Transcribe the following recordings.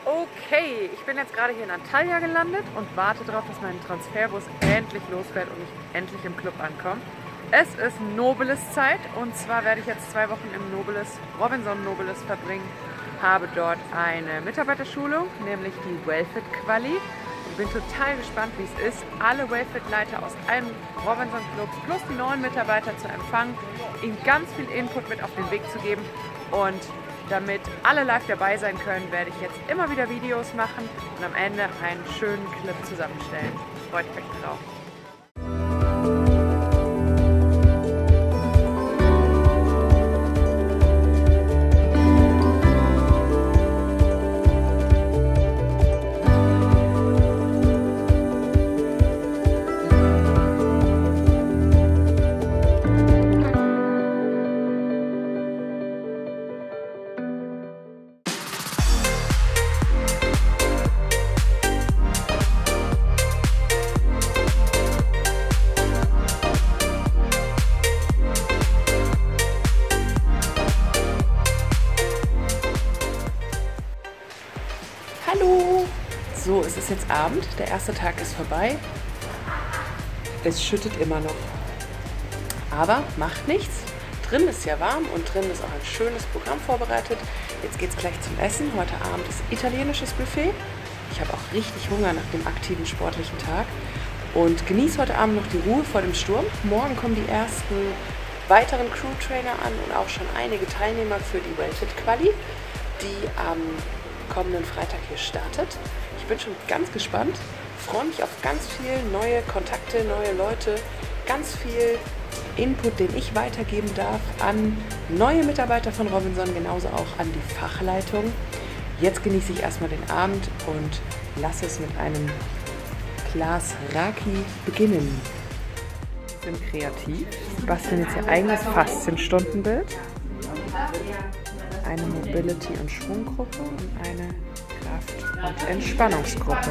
Okay, ich bin jetzt gerade hier in Antalya gelandet und warte darauf, dass mein Transferbus endlich losfährt und ich endlich im Club ankomme. Es ist Nobilis-Zeit und zwar werde ich jetzt 2 Wochen im Robinson Nobilis verbringen. Habe dort eine Mitarbeiterschulung, nämlich die Wellfit Quali. Ich bin total gespannt, wie es ist, alle Wellfit-Leiter aus allen Robinson-Clubs plus die neuen Mitarbeiter zu empfangen, ihnen ganz viel Input mit auf den Weg zu geben und damit alle live dabei sein können, werde ich jetzt immer wieder Videos machen und am Ende einen schönen Clip zusammenstellen. Freut euch drauf! Hallo! So, es ist jetzt Abend, der erste Tag ist vorbei. Es schüttet immer noch. Aber macht nichts. Drin ist ja warm und drin ist auch ein schönes Programm vorbereitet. Jetzt geht es gleich zum Essen. Heute Abend ist italienisches Buffet. Ich habe auch richtig Hunger nach dem aktiven sportlichen Tag. Und genieße heute Abend noch die Ruhe vor dem Sturm. Morgen kommen die ersten weiteren Crew-Trainer an und auch schon einige Teilnehmer für die Wellfit Quali, die am kommenden Freitag hier startet. Ich bin schon ganz gespannt, freue mich auf ganz viel neue Kontakte, neue Leute, ganz viel Input, den ich weitergeben darf an neue Mitarbeiter von Robinson, genauso auch an die Fachleitung. Jetzt genieße ich erstmal den Abend und lasse es mit einem Glas Raki beginnen. Wir sind kreativ, wir basteln jetzt ihr eigenes Faszien-Stundenbild. Eine Mobility- und Schwunggruppe und eine Kraft- und Entspannungsgruppe.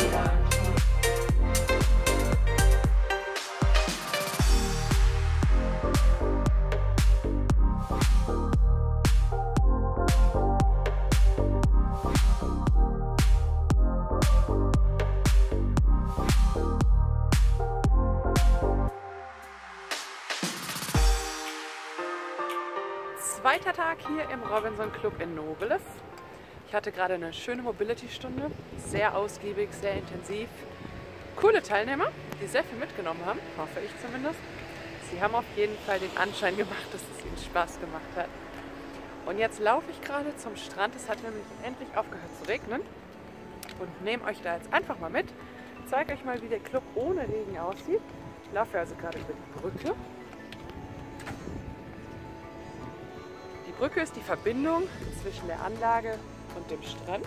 Zweiter Tag hier im Robinson Club in Nobilis. Ich hatte gerade eine schöne Mobility-Stunde, sehr ausgiebig, sehr intensiv. Coole Teilnehmer, die sehr viel mitgenommen haben, hoffe ich zumindest. Sie haben auf jeden Fall den Anschein gemacht, dass es ihnen Spaß gemacht hat. Und jetzt laufe ich gerade zum Strand, es hat nämlich endlich aufgehört zu regnen und nehme euch da jetzt einfach mal mit. Zeige euch mal, wie der Club ohne Regen aussieht. Ich laufe also gerade über die Brücke. Die Brücke ist die Verbindung zwischen der Anlage und dem Strand.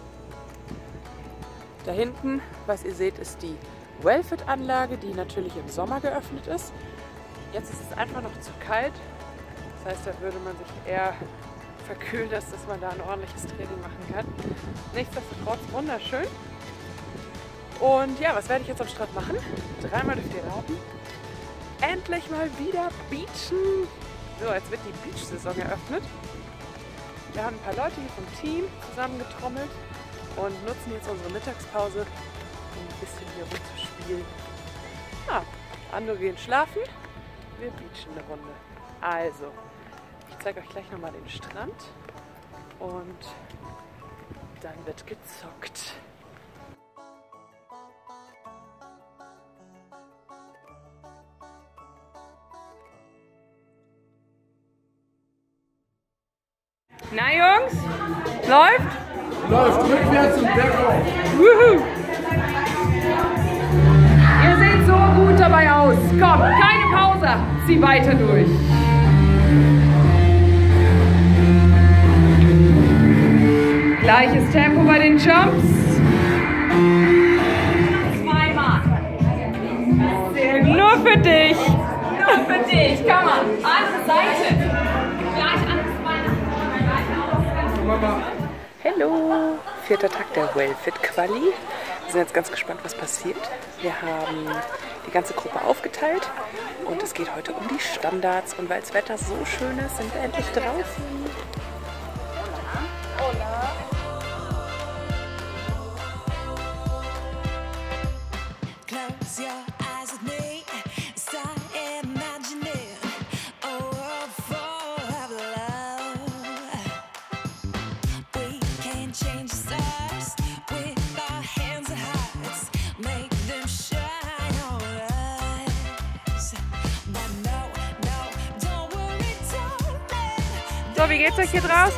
Da hinten, was ihr seht, ist die Wellfit-Anlage, die natürlich im Sommer geöffnet ist. Jetzt ist es einfach noch zu kalt. Das heißt, da würde man sich eher verkühlen, dass man da ein ordentliches Training machen kann. Nichtsdestotrotz wunderschön. Und ja, was werde ich jetzt am Strand machen? 3-mal dürft ihr raten. Endlich mal wieder beachen! So, jetzt wird die Beach-Saison eröffnet. Wir haben ein paar Leute hier vom Team zusammengetrommelt und nutzen jetzt unsere Mittagspause, um ein bisschen hier rumzuspielen. Ja, andere gehen schlafen, wir beachen eine Runde. Also, ich zeige euch gleich nochmal den Strand und dann wird gezockt. Na Jungs, läuft? Läuft rückwärts und bergauf. Wuhu. Ihr seht so gut dabei aus. Komm, keine Pause. Zieh weiter durch. Gleiches Tempo bei den Jumps. 2-mal. Sehr gut. Nur für dich. Nur für dich. Komm mal. Andere Seite. Gleich anderes Bein. Hallo. 4. Tag der Wellfit Quali. Wir sind jetzt ganz gespannt, was passiert. Wir haben die ganze Gruppe aufgeteilt und es geht heute um die Standards. Und weil das Wetter so schön ist, sind wir endlich draußen. Hola. So, wie geht's euch hier draußen?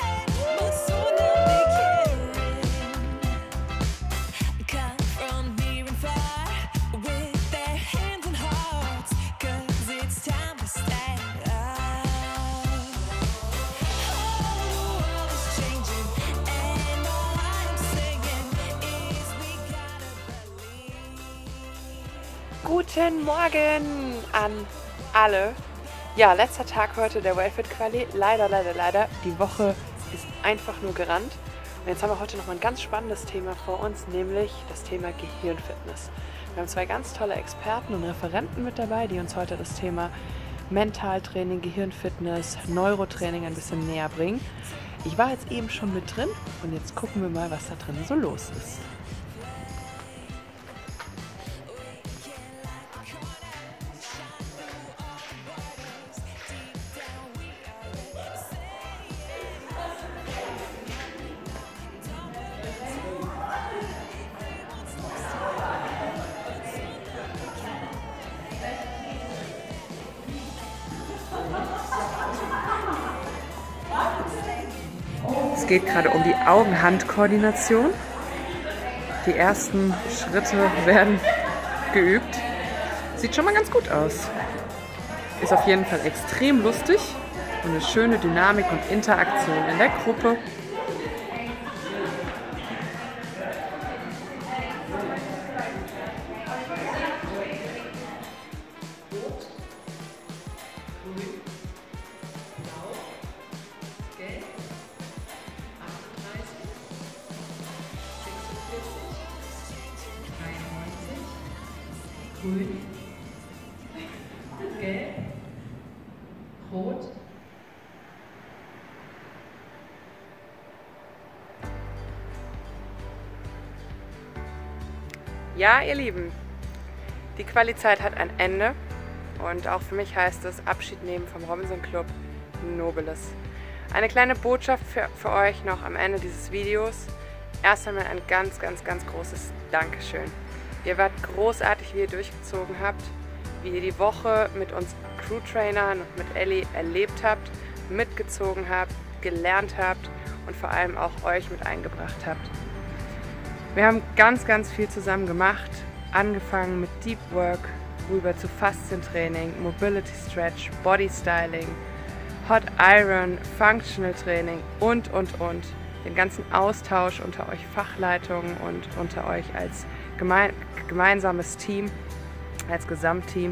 Guten Morgen an alle. Ja, letzter Tag heute der Wellfit Quali. Leider. Die Woche ist einfach nur gerannt. Und jetzt haben wir heute noch mal ein ganz spannendes Thema vor uns, nämlich das Thema Gehirnfitness. Wir haben 2 ganz tolle Experten und Referenten mit dabei, die uns heute das Thema Mentaltraining, Gehirnfitness, Neurotraining ein bisschen näher bringen. Ich war jetzt eben schon mit drin und jetzt gucken wir mal, was da drin so los ist. Es geht gerade um die Augen-Hand-Koordination. Die ersten Schritte werden geübt. Sieht schon mal ganz gut aus. Ist auf jeden Fall extrem lustig und eine schöne Dynamik und Interaktion in der Gruppe. Grün, Gelb, Rot, Ja, ihr Lieben, die Quali-Zeit hat ein Ende und auch für mich heißt es Abschied nehmen vom Robinson Club Nobilis. Eine kleine Botschaft für euch noch am Ende dieses Videos. Erst einmal ein ganz großes Dankeschön. Ihr wart großartig, wie ihr durchgezogen habt, wie ihr die Woche mit uns Crew-Trainern und mit Ellie erlebt habt, mitgezogen habt, gelernt habt und vor allem auch euch mit eingebracht habt. Wir haben ganz viel zusammen gemacht, angefangen mit Deep Work, rüber zu Faszientraining, Mobility Stretch, Body Styling, Hot Iron, Functional Training und. Den ganzen Austausch unter euch Fachleitungen und unter euch als gemeinsames Team, als Gesamtteam.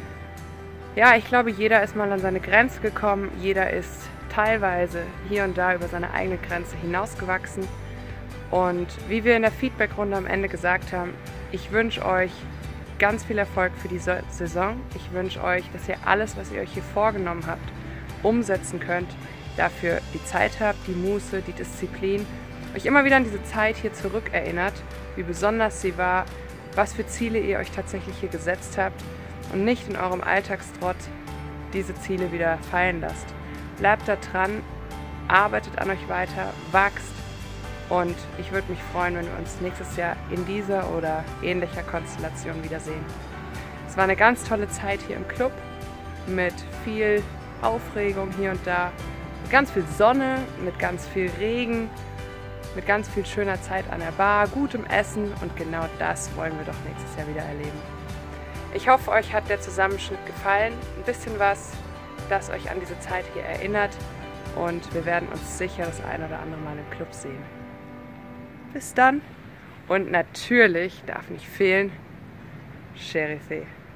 Ja, ich glaube, jeder ist mal an seine Grenze gekommen, jeder ist teilweise hier und da über seine eigene Grenze hinausgewachsen. Und wie wir in der Feedbackrunde am Ende gesagt haben, ich wünsche euch ganz viel Erfolg für die Saison. Ich wünsche euch, dass ihr alles, was ihr euch hier vorgenommen habt, umsetzen könnt. Dafür die Zeit habt, die Muße, die Disziplin. Euch immer wieder an diese Zeit hier zurückerinnert, wie besonders sie war, was für Ziele ihr euch tatsächlich hier gesetzt habt und nicht in eurem Alltagstrott diese Ziele wieder fallen lasst. Bleibt da dran, arbeitet an euch weiter, wachst und ich würde mich freuen, wenn wir uns nächstes Jahr in dieser oder ähnlicher Konstellation wiedersehen. Es war eine ganz tolle Zeit hier im Club mit viel Aufregung hier und da, mit ganz viel Sonne, mit ganz viel Regen, mit ganz viel schöner Zeit an der Bar, gutem Essen und genau das wollen wir doch nächstes Jahr wieder erleben. Ich hoffe, euch hat der Zusammenschnitt gefallen, ein bisschen was, das euch an diese Zeit hier erinnert und wir werden uns sicher das ein oder andere Mal im Club sehen. Bis dann und natürlich darf nicht fehlen, Sherife.